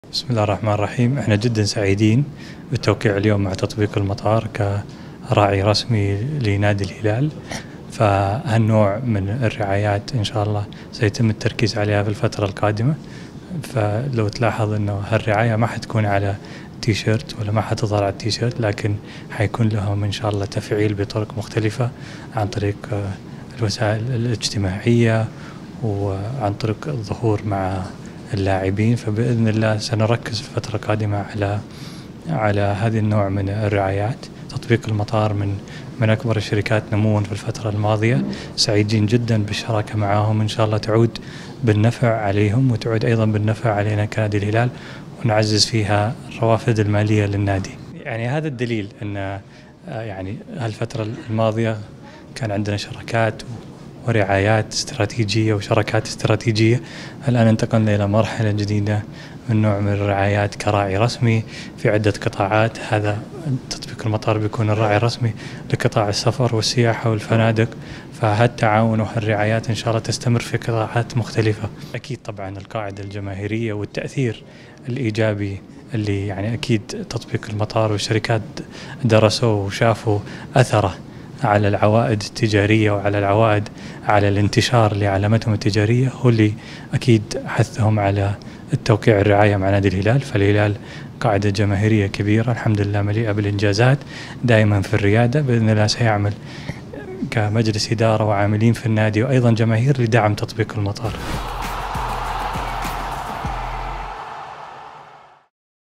بسم الله الرحمن الرحيم. احنا جدا سعيدين بالتوقيع اليوم مع تطبيق المطار كراعي رسمي لنادي الهلال. فهالنوع من الرعايات ان شاء الله سيتم التركيز عليها في الفترة القادمة. فلو تلاحظ انه هالرعاية ما حتكون على تيشيرت ولا ما حتظهر على التيشيرت، لكن حيكون لهم ان شاء الله تفعيل بطرق مختلفة عن طريق الوسائل الاجتماعية وعن طريق الظهور مع اللاعبين. فبإذن الله سنركز في الفترة القادمة على هذه النوع من الرعايات. تطبيق المطار من أكبر الشركات نموا في الفترة الماضية، سعيدين جدا بالشراكة معهم، إن شاء الله تعود بالنفع عليهم وتعود أيضا بالنفع علينا كنادي الهلال، ونعزز فيها الروافد المالية للنادي. يعني هذا الدليل أن يعني هالفترة الماضية كان عندنا شراكات ورعايات استراتيجية وشراكات استراتيجية. الآن انتقلنا إلى مرحلة جديدة من نوع من الرعايات كراعي رسمي في عدة قطاعات. هذا تطبيق المطار بيكون الراعي الرسمي لقطاع السفر والسياحة والفنادق. فهالتعاون وهالرعايات إن شاء الله تستمر في قطاعات مختلفة. أكيد طبعا القاعدة الجماهيرية والتأثير الإيجابي اللي يعني أكيد تطبيق المطار والشركات درسوا وشافوا أثره على العوائد التجارية وعلى العوائد على الانتشار لعلامتهم التجارية، هو اللي أكيد حثهم على التوقيع الرعاية مع نادي الهلال. فالهلال قاعدة جماهيرية كبيرة الحمد لله مليئة بالإنجازات، دائما في الريادة. بإذن الله سيعمل كمجلس إدارة وعاملين في النادي وأيضا جماهير لدعم تطبيق المطار.